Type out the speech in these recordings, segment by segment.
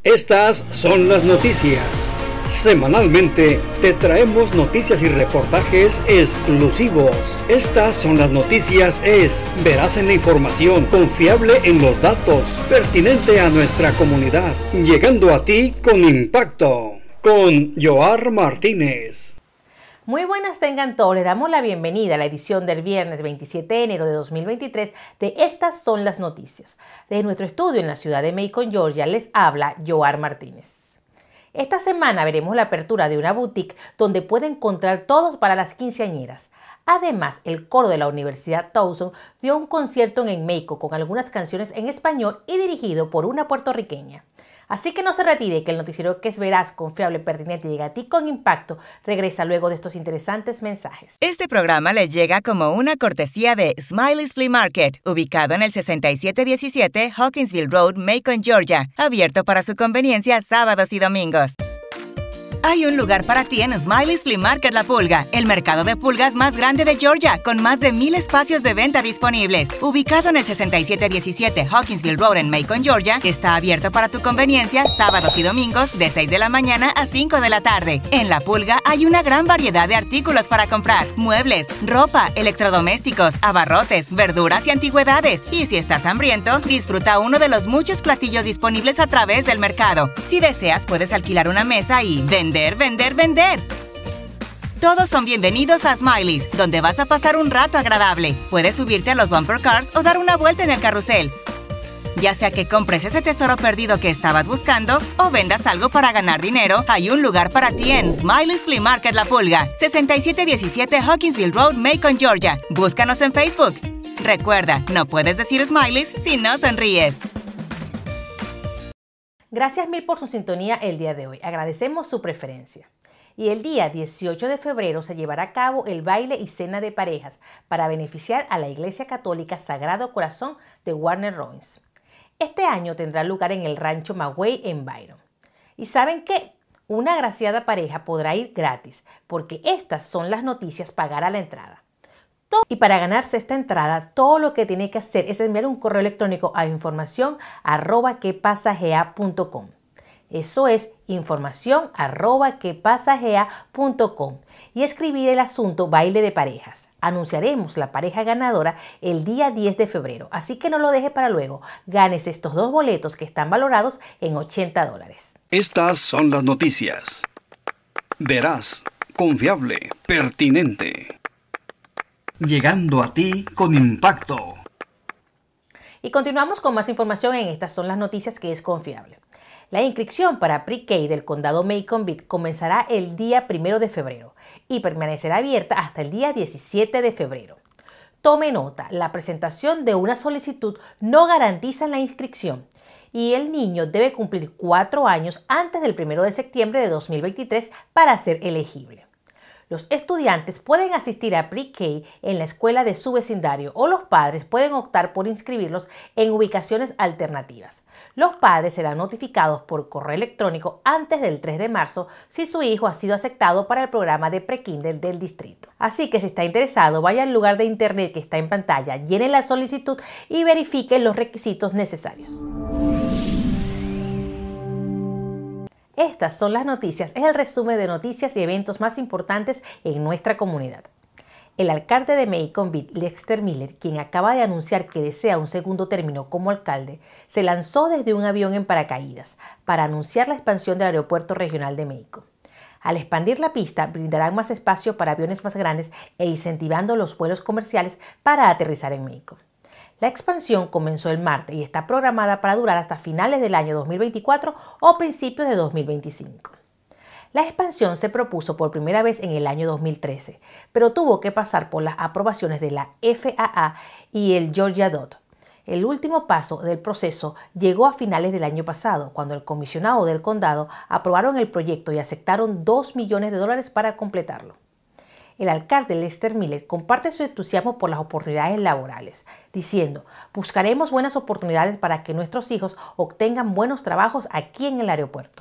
Estas son las noticias. Semanalmente te traemos noticias y reportajes exclusivos. Estas son las noticias verás en la información, confiable en los datos, pertinente a nuestra comunidad, llegando a ti con impacto. Con Yoar Martínez. Muy buenas tengan todos, les damos la bienvenida a la edición del viernes 27 de enero de 2023 de Estas son las noticias. Desde nuestro estudio en la ciudad de Macon, Georgia, les habla Yoar Martínez. Esta semana veremos la apertura de una boutique donde puede encontrar todo para las quinceañeras. Además, el coro de la Universidad Towson dio un concierto en Macon con algunas canciones en español y dirigido por una puertorriqueña. Así que no se retire, que el noticiero que es veraz, confiable, pertinente y llega a ti con impacto regresa luego de estos interesantes mensajes. Este programa les llega como una cortesía de Smiley's Flea Market, ubicado en el 6717 Hawkinsville Road, Macon, Georgia, abierto para su conveniencia sábados y domingos. Hay un lugar para ti en Smiley's Flea Market La Pulga, el mercado de pulgas más grande de Georgia, con más de 1,000 espacios de venta disponibles. Ubicado en el 6717 Hawkinsville Road en Macon, Georgia, está abierto para tu conveniencia sábados y domingos de 6 de la mañana a 5 de la tarde. En La Pulga hay una gran variedad de artículos para comprar: muebles, ropa, electrodomésticos, abarrotes, verduras y antigüedades. Y si estás hambriento, disfruta uno de los muchos platillos disponibles a través del mercado. Si deseas, puedes alquilar una mesa y vender. Todos son bienvenidos a Smiley's, donde vas a pasar un rato agradable. Puedes subirte a los bumper cars o dar una vuelta en el carrusel. Ya sea que compres ese tesoro perdido que estabas buscando o vendas algo para ganar dinero, hay un lugar para ti en Smiley's Flea Market La Pulga, 6717 Hawkinsville Road, Macon, Georgia. Búscanos en Facebook. Recuerda, no puedes decir Smiley's si no sonríes. Gracias mil por su sintonía el día de hoy. Agradecemos su preferencia. Y el día 18 de febrero se llevará a cabo el baile y cena de parejas para beneficiar a la Iglesia Católica Sagrado Corazón de Warner Robins. Este año tendrá lugar en el rancho Magüey en Byron. ¿Y saben qué? Una agraciada pareja podrá ir gratis, porque estas son las noticias: pagar a la entrada. Y para ganarse esta entrada, todo lo que tiene que hacer es enviar un correo electrónico a informacion@quepasagea.com. Eso es informacion@quepasagea.com y escribir el asunto baile de parejas. Anunciaremos la pareja ganadora el día 10 de febrero, así que no lo deje para luego. Ganes estos 2 boletos que están valorados en $80. Estas son las noticias. Veraz, confiable, pertinente. Llegando a ti con impacto. Y continuamos con más información en Estas son las noticias que es confiable. La inscripción para Pre-K del condado Macon-Beat comenzará el día 1 de febrero y permanecerá abierta hasta el día 17 de febrero. Tome nota, la presentación de una solicitud no garantiza la inscripción y el niño debe cumplir 4 años antes del 1 de septiembre de 2023 para ser elegible. Los estudiantes pueden asistir a Pre-K en la escuela de su vecindario o los padres pueden optar por inscribirlos en ubicaciones alternativas. Los padres serán notificados por correo electrónico antes del 3 de marzo si su hijo ha sido aceptado para el programa de Pre-Kinder del distrito. Así que si está interesado, vaya al lugar de internet que está en pantalla, llene la solicitud y verifique los requisitos necesarios. Estas son las noticias, es el resumen de noticias y eventos más importantes en nuestra comunidad. El alcalde de Macon-Beat, Lexter Miller, quien acaba de anunciar que desea un segundo término como alcalde, se lanzó desde un avión en paracaídas para anunciar la expansión del aeropuerto regional de Macon. Al expandir la pista, brindarán más espacio para aviones más grandes e incentivando los vuelos comerciales para aterrizar en Macon. La expansión comenzó el martes y está programada para durar hasta finales del año 2024 o principios de 2025. La expansión se propuso por primera vez en el año 2013, pero tuvo que pasar por las aprobaciones de la FAA y el Georgia DOT. El último paso del proceso llegó a finales del año pasado, cuando el comisionado del condado aprobaron el proyecto y aceptaron $2 millones para completarlo. El alcalde Lexter Miller comparte su entusiasmo por las oportunidades laborales, diciendo: buscaremos buenas oportunidades para que nuestros hijos obtengan buenos trabajos aquí en el aeropuerto.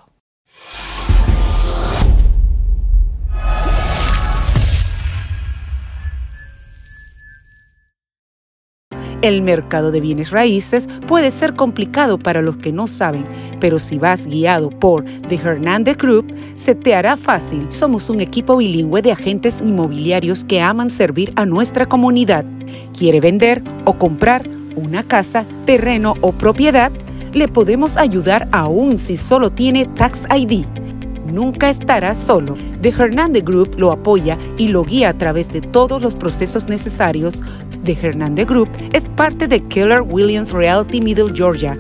El mercado de bienes raíces puede ser complicado para los que no saben, pero si vas guiado por The Hernandez Group, se te hará fácil. Somos un equipo bilingüe de agentes inmobiliarios que aman servir a nuestra comunidad. ¿Quiere vender o comprar una casa, terreno o propiedad? Le podemos ayudar aún si solo tiene Tax ID. Nunca estará solo. The Hernandez Group lo apoya y lo guía a través de todos los procesos necesarios. The Hernandez Group es parte de Keller Williams Realty Middle Georgia.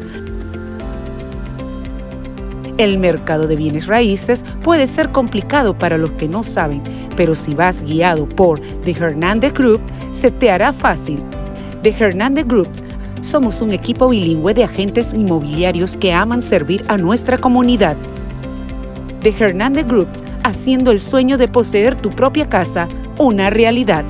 El mercado de bienes raíces puede ser complicado para los que no saben, pero si vas guiado por The Hernandez Group, se te hará fácil. The Hernandez Group somos un equipo bilingüe de agentes inmobiliarios que aman servir a nuestra comunidad. The Hernandez Group, haciendo el sueño de poseer tu propia casa una realidad.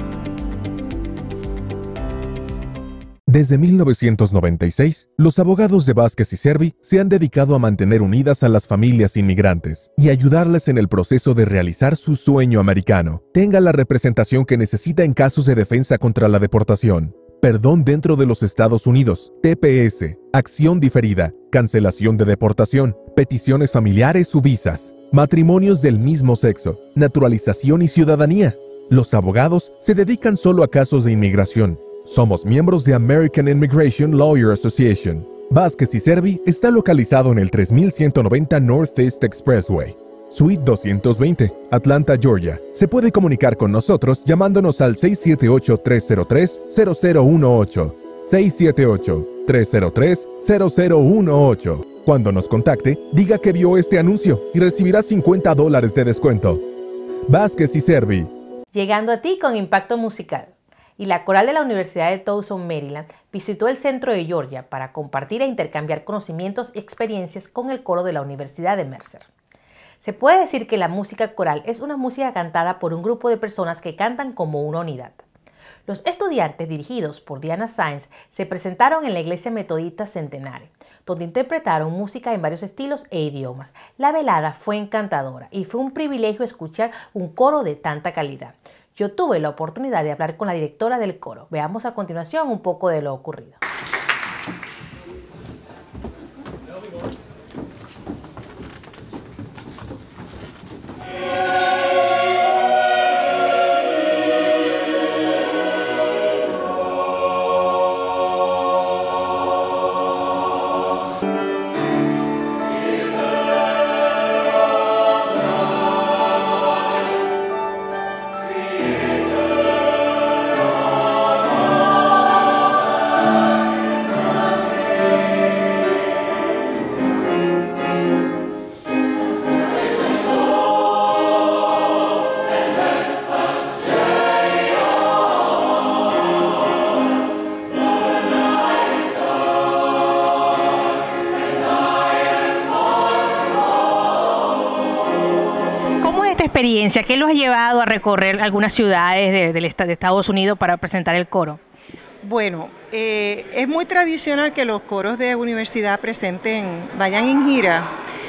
Desde 1996, los abogados de Vázquez y Servi se han dedicado a mantener unidas a las familias inmigrantes y ayudarles en el proceso de realizar su sueño americano. Tenga la representación que necesita en casos de defensa contra la deportación, perdón dentro de los Estados Unidos, TPS, acción diferida, cancelación de deportación, peticiones familiares u visas, matrimonios del mismo sexo, naturalización y ciudadanía. Los abogados se dedican solo a casos de inmigración. Somos miembros de American Immigration Lawyer Association. Vázquez y Servi está localizado en el 3190 Northeast Expressway, Suite 220, Atlanta, Georgia. Se puede comunicar con nosotros llamándonos al 678-303-0018. 678-303-0018. Cuando nos contacte, diga que vio este anuncio y recibirá $50 de descuento. Vázquez y Servi. Llegando a ti con impacto musical. Y la coral de la Universidad de Towson, Maryland, visitó el centro de Georgia para compartir e intercambiar conocimientos y experiencias con el coro de la Universidad de Mercer. Se puede decir que la música coral es una música cantada por un grupo de personas que cantan como una unidad. Los estudiantes, dirigidos por Diana Sainz, se presentaron en la Iglesia Metodista Centenario, donde interpretaron música en varios estilos e idiomas. La velada fue encantadora y fue un privilegio escuchar un coro de tanta calidad. Yo tuve la oportunidad de hablar con la directora del coro. Veamos a continuación un poco de lo ocurrido. Experiencia, ¿qué los ha llevado a recorrer algunas ciudades de Estados Unidos para presentar el coro? Bueno, es muy tradicional que los coros de universidad vayan en gira.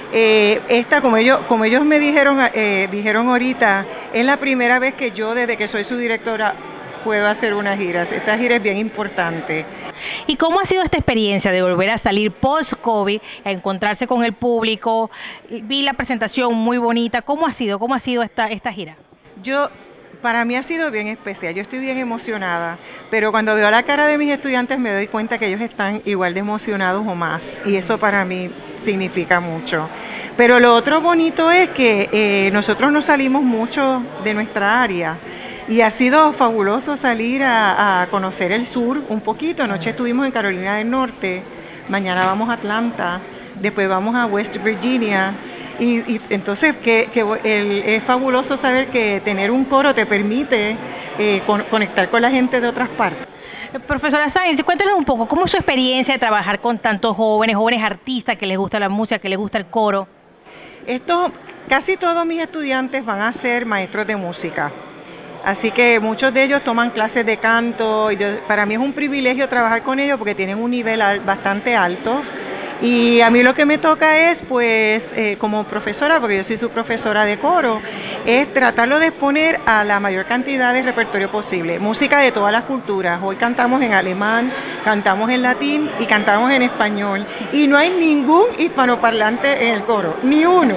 Como ellos me dijeron ahorita, es la primera vez que yo, desde que soy su directora, puedo hacer una gira. Esta gira es bien importante. ¿Y cómo ha sido esta experiencia de volver a salir post-COVID, a encontrarse con el público? Vi la presentación muy bonita. ¿Cómo ha sido esta gira? Para mí ha sido bien especial. Yo estoy bien emocionada, pero cuando veo la cara de mis estudiantes me doy cuenta que ellos están igual de emocionados o más, y eso para mí significa mucho. Pero lo otro bonito es que nosotros nos salimos mucho de nuestra área. Y ha sido fabuloso salir a conocer el sur un poquito. Anoche estuvimos en Carolina del Norte, mañana vamos a Atlanta, después vamos a West Virginia. Y entonces es fabuloso saber que tener un coro te permite conectar con la gente de otras partes. Profesora Sainz, cuéntanos un poco, ¿cómo es su experiencia de trabajar con tantos jóvenes artistas que les gusta la música, que les gusta el coro? Casi todos mis estudiantes van a ser maestros de música. Así que muchos de ellos toman clases de canto. Para mí es un privilegio trabajar con ellos porque tienen un nivel bastante alto Y a mí lo que me toca es, pues, como profesora, porque yo soy su profesora de coro, es tratarlo de exponer a la mayor cantidad de repertorio posible. Música de todas las culturas. Hoy cantamos en alemán, cantamos en latín y cantamos en español. Y no hay ningún hispanoparlante en el coro, ni uno.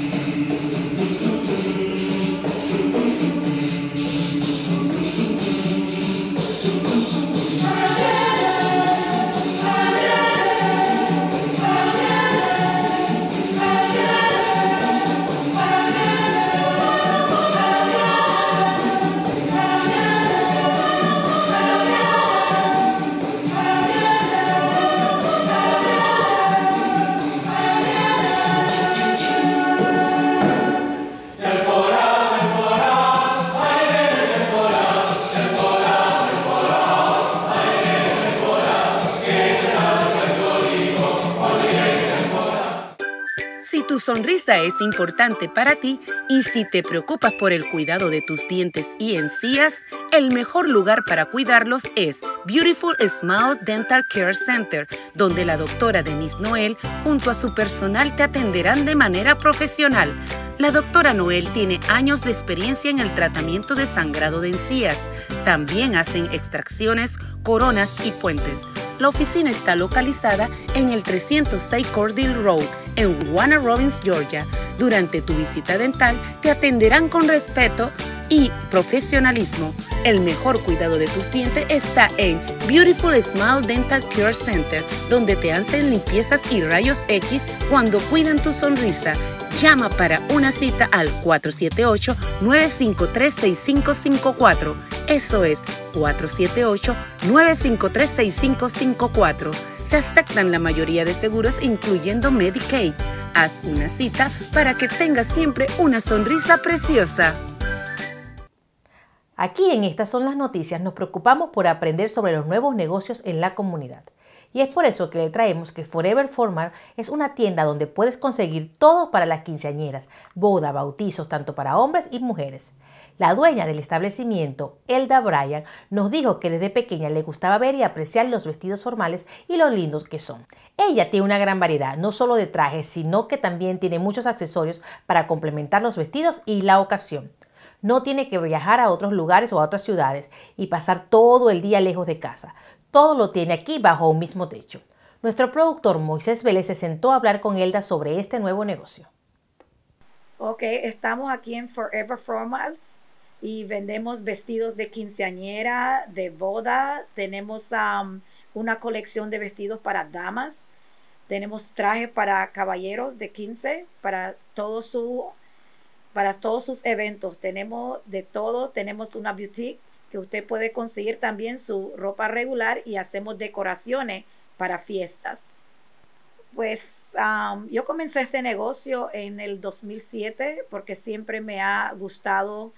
Si tu sonrisa es importante para ti y si te preocupas por el cuidado de tus dientes y encías, el mejor lugar para cuidarlos es Beautiful Smile Dental Care Center, donde la doctora Denise Noel junto a su personal te atenderán de manera profesional. La doctora Noel tiene años de experiencia en el tratamiento de sangrado de encías. También hacen extracciones, coronas y puentes. La oficina está localizada en el 306 Cordell Road, en Warner Robins, Georgia. Durante tu visita dental, te atenderán con respeto y profesionalismo. El mejor cuidado de tus dientes está en Beautiful Smile Dental Care Center, donde te hacen limpiezas y rayos X cuando cuidan tu sonrisa. Llama para una cita al 478-953-6554. Eso es 478-953-6554. Se aceptan la mayoría de seguros, incluyendo Medicaid. Haz una cita para que tengas siempre una sonrisa preciosa. Aquí en Estas Son las Noticias nos preocupamos por aprender sobre los nuevos negocios en la comunidad. Y es por eso que le traemos que Forever Formal es una tienda donde puedes conseguir todo para las quinceañeras, boda, bautizos, tanto para hombres y mujeres. La dueña del establecimiento, Elda Bryan, nos dijo que desde pequeña le gustaba ver y apreciar los vestidos formales y lo lindos que son. Ella tiene una gran variedad, no solo de trajes, sino que también tiene muchos accesorios para complementar los vestidos y la ocasión. No tiene que viajar a otros lugares o a otras ciudades y pasar todo el día lejos de casa. Todo lo tiene aquí bajo un mismo techo. Nuestro productor Moisés Vélez se sentó a hablar con Elda sobre este nuevo negocio. Ok, estamos aquí en Forever Formals y vendemos vestidos de quinceañera, de boda. Tenemos una colección de vestidos para damas. Tenemos trajes para caballeros de 15, para todos sus eventos. Tenemos de todo. Tenemos una boutique que usted puede conseguir también su ropa regular y hacemos decoraciones para fiestas. Pues yo comencé este negocio en el 2007 porque siempre me ha gustado,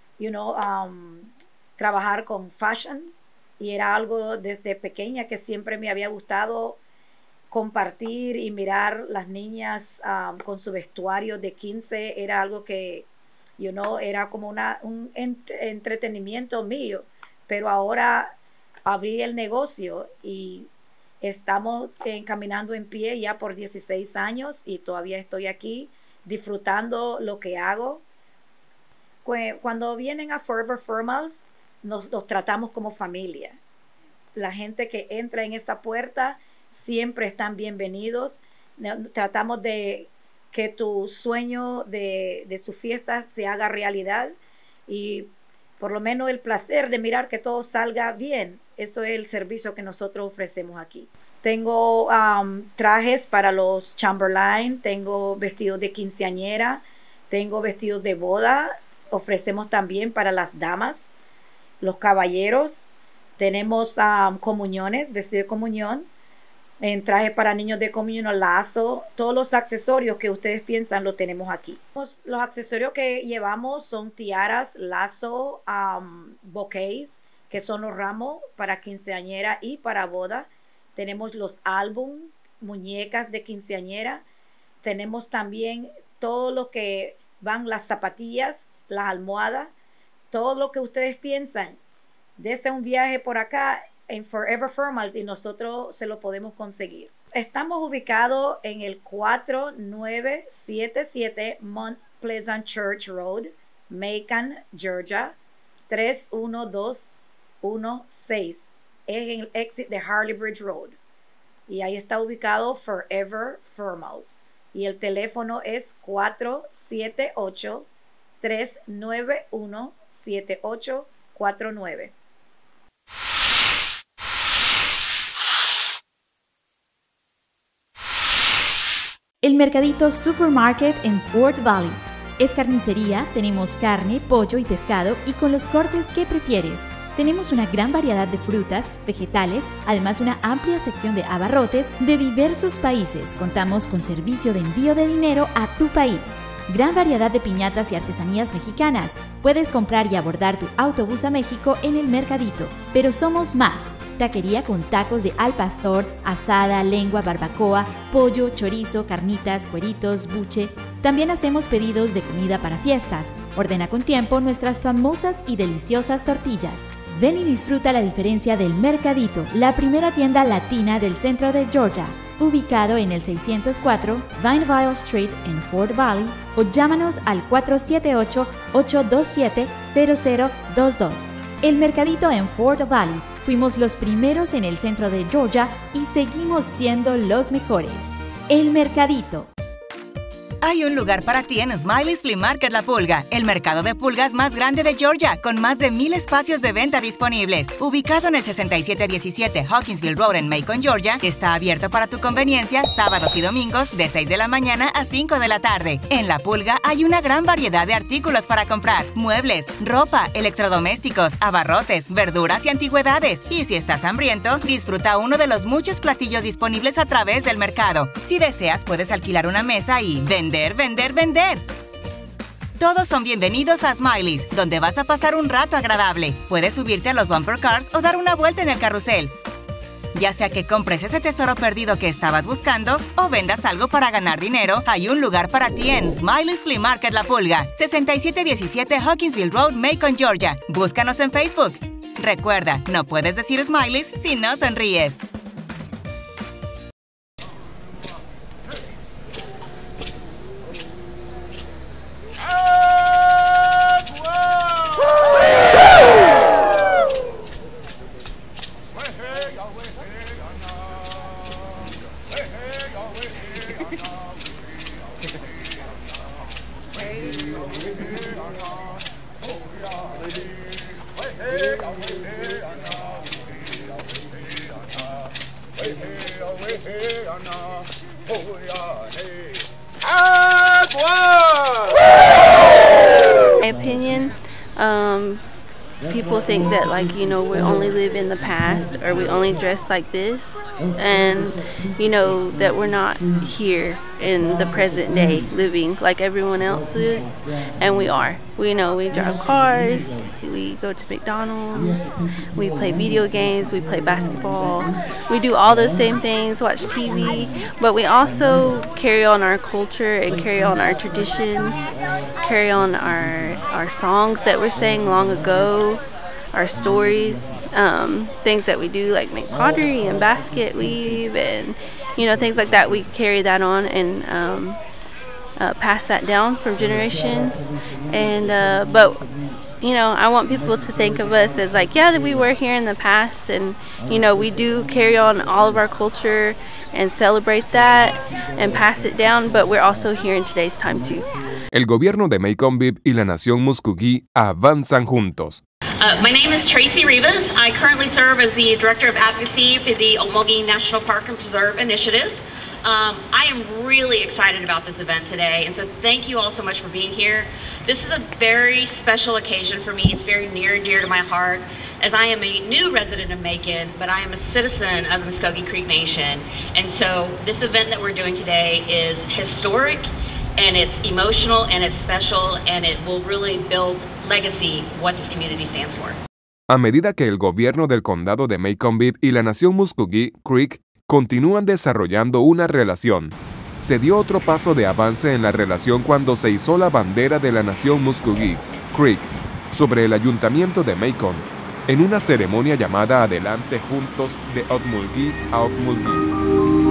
trabajar con fashion y era algo desde pequeña que siempre me había gustado compartir y mirar las niñas con su vestuario de 15. Era algo que era como un entretenimiento mío, pero ahora abrí el negocio y estamos caminando en pie ya por 16 años y todavía estoy aquí disfrutando lo que hago. Cuando vienen a Forever Formals, nos tratamos como familia. La gente que entra en esa puerta siempre están bienvenidos. Tratamos de que tu sueño de tu fiesta se haga realidad y por lo menos el placer de mirar que todo salga bien. Eso es el servicio que nosotros ofrecemos aquí. Tengo trajes para los Chamberlain, tengo vestidos de quinceañera, tengo vestidos de boda. Ofrecemos también para las damas, los caballeros. Tenemos comuniones, vestido de comunión. En traje para niños de comunión, lazo, todos los accesorios que ustedes piensan lo tenemos aquí. Los accesorios que llevamos son tiaras, lazo, bouquets, que son los ramos para quinceañera y para boda. Tenemos los álbum, muñecas de quinceañera. Tenemos también todo lo que van las zapatillas, las almohadas, todo lo que ustedes piensan. Desde un viaje por acá en Forever Formals y nosotros se lo podemos conseguir. Estamos ubicados en el 4977 Mount Pleasant Church Road, Macon, Georgia, 31216. Es en el exit de Harley Bridge Road. Y ahí está ubicado Forever Thermals. Y el teléfono es 478-391-7849. El Mercadito Supermarket en Fort Valley. Es carnicería, tenemos carne, pollo y pescado y con los cortes que prefieres. Tenemos una gran variedad de frutas, vegetales, además una amplia sección de abarrotes de diversos países. Contamos con servicio de envío de dinero a tu país. Gran variedad de piñatas y artesanías mexicanas. Puedes comprar y abordar tu autobús a México en el Mercadito. Pero somos más. Taquería con tacos de al pastor, asada, lengua, barbacoa, pollo, chorizo, carnitas, cueritos, buche. También hacemos pedidos de comida para fiestas. Ordena con tiempo nuestras famosas y deliciosas tortillas. Ven y disfruta la diferencia del Mercadito, la primera tienda latina del centro de Georgia, ubicado en el 604 Vineville Street en Fort Valley, o llámanos al 478-827-0022. El Mercadito en Fort Valley. Fuimos los primeros en el centro de Georgia y seguimos siendo los mejores. El Mercadito. Hay un lugar para ti en Smiley's Flea Market La Pulga, el mercado de pulgas más grande de Georgia, con más de 1,000 espacios de venta disponibles. Ubicado en el 6717 Hawkinsville Road en Macon, Georgia, está abierto para tu conveniencia sábados y domingos de 6 de la mañana a 5 de la tarde. En La Pulga hay una gran variedad de artículos para comprar: muebles, ropa, electrodomésticos, abarrotes, verduras y antigüedades. Y si estás hambriento, disfruta uno de los muchos platillos disponibles a través del mercado. Si deseas, puedes alquilar una mesa y vender. Todos son bienvenidos a Smiley's, donde vas a pasar un rato agradable. Puedes subirte a los bumper cars o dar una vuelta en el carrusel. Ya sea que compres ese tesoro perdido que estabas buscando o vendas algo para ganar dinero, hay un lugar para ti en Smiley's Flea Market La Pulga, 6717 Hawkinsville Road, Macon, Georgia. Búscanos en Facebook. Recuerda, no puedes decir Smiley's si no sonríes. My opinion, people think that, like, you know, we only live in the past or we only dress like this, and you know that we're not here in the present day living like everyone else is, and we are. We know we drive cars, we go to McDonald's, we play video games, we play basketball, we do all those same things, watch TV, but we also carry on our culture and carry on our traditions, carry on our songs that were sang long ago, our stories, things that we do like make pottery and basket weave and, you know, things like that. We carry that on and pass that down from generations. And but you know, I want people to think of us as like, yeah, that we were here in the past, and you know, we do carry on all of our culture and celebrate that and pass it down, but we're also here in today's time too. El gobierno de Macon Beep y la nación Muskogee avanzan juntos. My name is Tracy Rivas. I currently serve as the Director of Advocacy for the Okmulgee National Park and Preserve Initiative. I am really excited about this event today, and so thank you all so much for being here. This is a very special occasion for me. It's very near and dear to my heart, as I am a new resident of Macon, but I am a citizen of the Muskogee Creek Nation. And so this event that we're doing today is historic, and it's emotional, and it's special, and it will really build legacy what this community stands for. A medida que el gobierno del condado de Macon Beep y la nación Muskogee Creek continúan desarrollando una relación, se dio otro paso de avance en la relación cuando se izó la bandera de la nación Muskogee Creek sobre el ayuntamiento de Macon en una ceremonia llamada Adelante Juntos de Okmulgee a Okmulgee.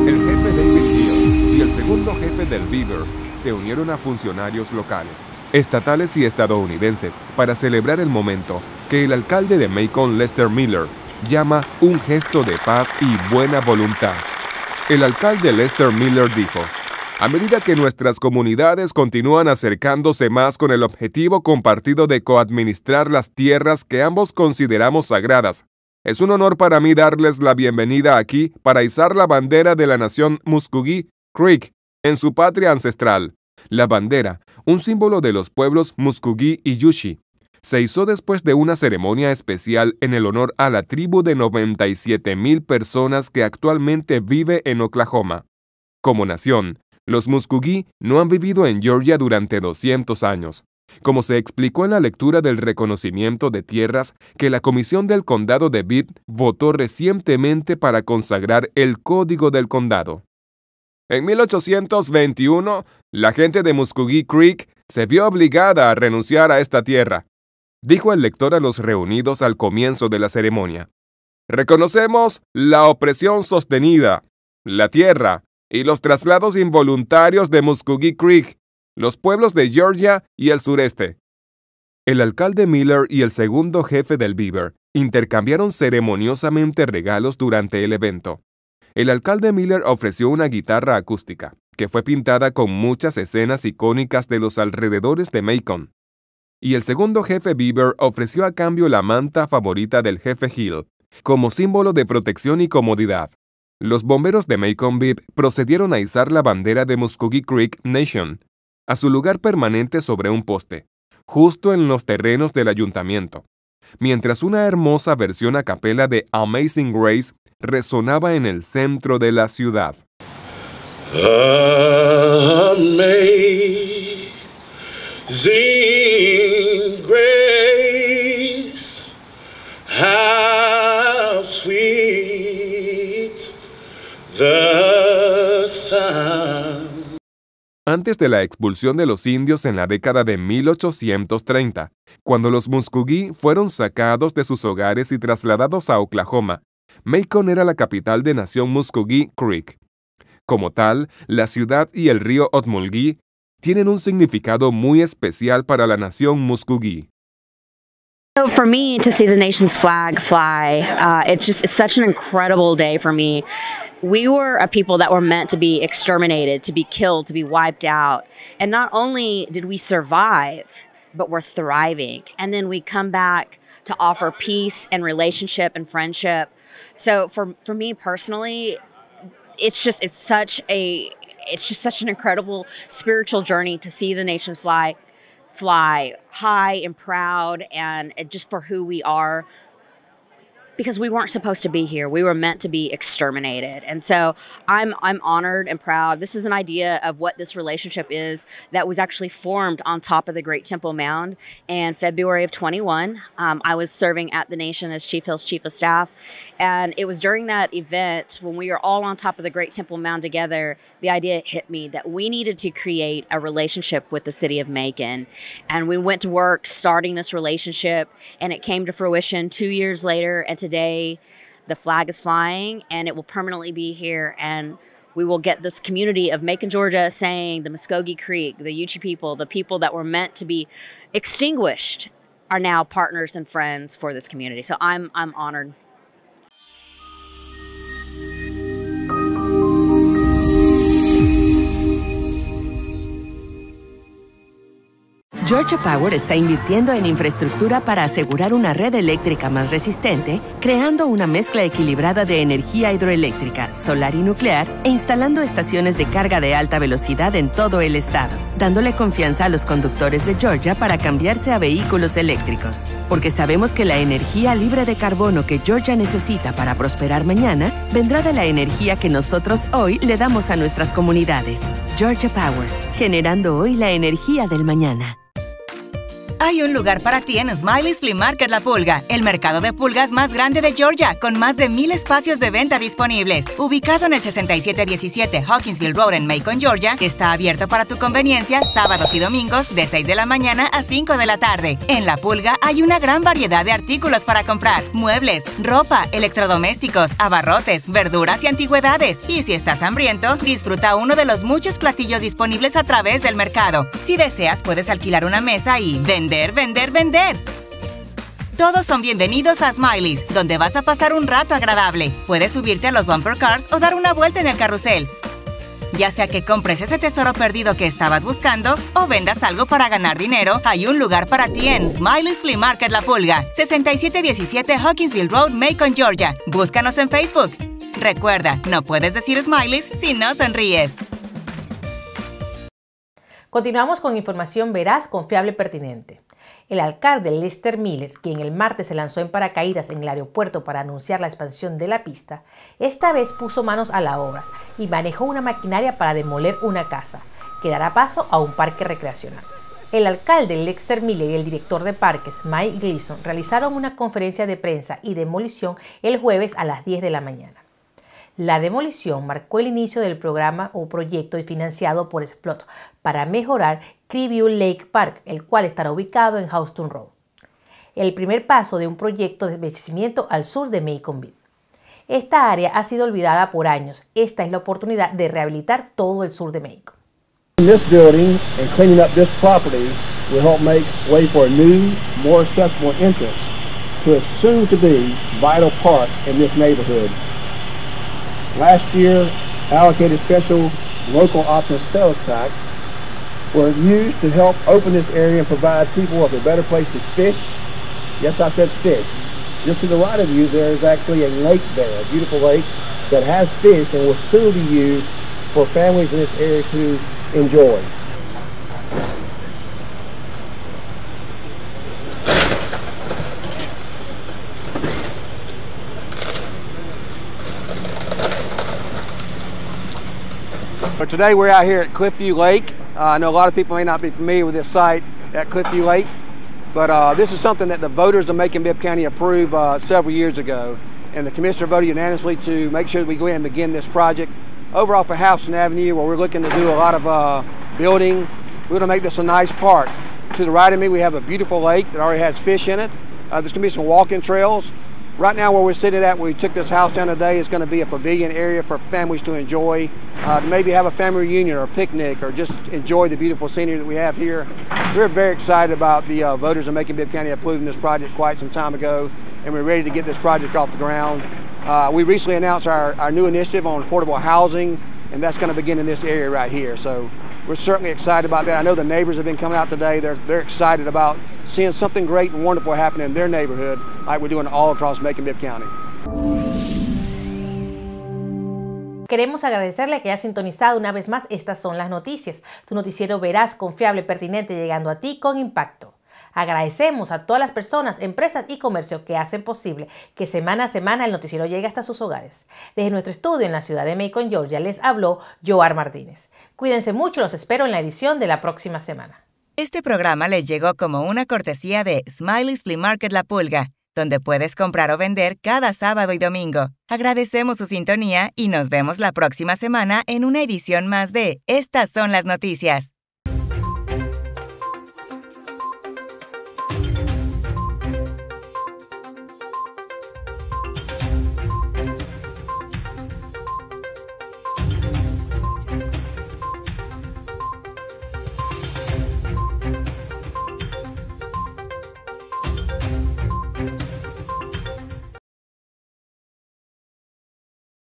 El jefe David Hill y el segundo jefe del Beaver se unieron a funcionarios locales, estatales y estadounidenses para celebrar el momento que el alcalde de Macon, Lester Miller, llama un gesto de paz y buena voluntad. El alcalde Lester Miller dijo: a medida que nuestras comunidades continúan acercándose más con el objetivo compartido de coadministrar las tierras que ambos consideramos sagradas, es un honor para mí darles la bienvenida aquí para izar la bandera de la nación Muscogee Creek en su patria ancestral. La bandera, un símbolo de los pueblos Muscogee y Yushi, se izó después de una ceremonia especial en el honor a la tribu de 97,000 personas que actualmente vive en Oklahoma. Como nación, los Muscogee no han vivido en Georgia durante 200 años, como se explicó en la lectura del reconocimiento de tierras que la Comisión del Condado de Bibb votó recientemente para consagrar el Código del Condado. En 1821, la gente de Muscogee Creek se vio obligada a renunciar a esta tierra, dijo el lector a los reunidos al comienzo de la ceremonia. Reconocemos la opresión sostenida, la tierra y los traslados involuntarios de Muscogee Creek, los pueblos de Georgia y el sureste. El alcalde Miller y el segundo jefe del Beaver intercambiaron ceremoniosamente regalos durante el evento. El alcalde Miller ofreció una guitarra acústica, que fue pintada con muchas escenas icónicas de los alrededores de Macon. Y el segundo jefe Beaver ofreció a cambio la manta favorita del jefe Hill, como símbolo de protección y comodidad. Los bomberos de Macon-Bibb procedieron a izar la bandera de Muscogee Creek Nation a su lugar permanente sobre un poste, justo en los terrenos del ayuntamiento, mientras una hermosa versión a capela de Amazing Grace resonaba en el centro de la ciudad. Amazing Grace, how sweet the sound. Antes de la expulsión de los indios en la década de 1830, cuando los Muscogee fueron sacados de sus hogares y trasladados a Oklahoma, Macon era la capital de nación Muscogee Creek. Como tal, la ciudad y el río Otmulgee tienen un significado muy especial para la nación Muscogee. So for me to see the nation's flag fly, it's such an incredible day for me. We were a people that were meant to be exterminated, to be killed, to be wiped out. And not only did we survive, but we're thriving. And then we come back to offer peace and relationship and friendship. So for me personally, it's just such an incredible spiritual journey to see the nation's flag fly high and proud and just for who we are. Because we weren't supposed to be here. We were meant to be exterminated. And so I'm honored and proud. This is an idea of what this relationship is that was actually formed on top of the Great Temple Mound in February of 21. I was serving at the Nation as Chief Hill's Chief of Staff. And it was during that event when we were all on top of the Great Temple Mound together, the idea hit me that we needed to create a relationship with the city of Macon. And we went to work starting this relationship, and it came to fruition 2 years later. And today, the flag is flying, and it will permanently be here. And we will get this community of Macon, Georgia, saying the Muscogee Creek, the Yuchi people, the people that were meant to be extinguished, are now partners and friends for this community. So I'm honored. Georgia Power está invirtiendo en infraestructura para asegurar una red eléctrica más resistente, creando una mezcla equilibrada de energía hidroeléctrica, solar y nuclear, e instalando estaciones de carga de alta velocidad en todo el estado, dándole confianza a los conductores de Georgia para cambiarse a vehículos eléctricos. Porque sabemos que la energía libre de carbono que Georgia necesita para prosperar mañana, vendrá de la energía que nosotros hoy le damos a nuestras comunidades. Georgia Power, generando hoy la energía del mañana. Hay un lugar para ti en Smiley's Flea Market La Pulga, el mercado de pulgas más grande de Georgia, con más de 1,000 espacios de venta disponibles. Ubicado en el 6717 Hawkinsville Road en Macon, Georgia, está abierto para tu conveniencia sábados y domingos de 6 de la mañana a 5 de la tarde. En La Pulga hay una gran variedad de artículos para comprar: muebles, ropa, electrodomésticos, abarrotes, verduras y antigüedades. Y si estás hambriento, disfruta uno de los muchos platillos disponibles a través del mercado. Si deseas, puedes alquilar una mesa y vender. Todos son bienvenidos a Smiley's, donde vas a pasar un rato agradable. Puedes subirte a los bumper cars o dar una vuelta en el carrusel. Ya sea que compres ese tesoro perdido que estabas buscando o vendas algo para ganar dinero, hay un lugar para ti en Smiley's Flea Market La Pulga, 6717 Hawkinsville Road, Macon, Georgia. Búscanos en Facebook. Recuerda, no puedes decir Smiley's si no sonríes. Continuamos con información veraz, confiable y pertinente. El alcalde Lester Miller, quien el martes se lanzó en paracaídas en el aeropuerto para anunciar la expansión de la pista, esta vez puso manos a las obras y manejó una maquinaria para demoler una casa, que dará paso a un parque recreacional. El alcalde Lester Miller y el director de parques Mike Gleason realizaron una conferencia de prensa y demolición el jueves a las 10 de la mañana. La demolición marcó el inicio del programa o proyecto financiado por Splot para mejorar Clearview Lake Park, el cual estará ubicado en Houston Road. El primer paso de un proyecto de embellecimiento al sur de Macon Beach. Esta área ha sido olvidada por años. Esta es la oportunidad de rehabilitar todo el sur de Macon. This building and cleaning up this property will help make way for a new, more accessible entrance to a soon-to-be vital park in this neighborhood. Last year, allocated special local option sales tax were used to help open this area and provide people with a better place to fish. Yes, I said fish. Just to the right of you, there is actually a lake there, a beautiful lake that has fish and will soon be used for families in this area to enjoy. But today we're out here at Cliffview Lake. I know a lot of people may not be familiar with this site at Cliffview Lake, but this is something that the voters of Macon-Bibb County approved several years ago, and the commissioner voted unanimously to make sure that we go ahead and begin this project over off of Houston Avenue, where we're looking to do a lot of building. We're going to make this a nice park. To the right of me, we have a beautiful lake that already has fish in it. There's going to be some walking trails. Right now where we're sitting at, where we took this house down today, is going to be a pavilion area for families to enjoy, maybe have a family reunion or a picnic, or just enjoy the beautiful scenery that we have here. We're very excited about the voters of Macon-Bibb County approving this project quite some time ago, and we're ready to get this project off the ground. We recently announced our new initiative on affordable housing, and that's going to begin in this area right here. So we're certainly excited about that. I know the neighbors have been coming out today. They're excited about seeing something great and wonderful happen in their neighborhood like we're doing all across Macon-Bibb County. Queremos agradecerle que haya sintonizado una vez más Estas Son Las Noticias, tu noticiero veraz, confiable, pertinente, llegando a ti con impacto. Agradecemos a todas las personas, empresas y comercios que hacen posible que semana a semana el noticiero llegue hasta sus hogares. Desde nuestro estudio en la ciudad de Macon, Georgia, les habló Joar Martínez. Cuídense mucho, los espero en la edición de la próxima semana. Este programa les llegó como una cortesía de Smiley's Flea Market La Pulga, donde puedes comprar o vender cada sábado y domingo. Agradecemos su sintonía y nos vemos la próxima semana en una edición más de Estas Son Las Noticias.